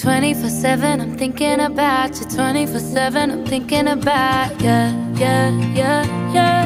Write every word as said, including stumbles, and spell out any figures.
twenty-four seven, I'm thinking about you. twenty-four seven, I'm thinking about you. Yeah, yeah, yeah, yeah.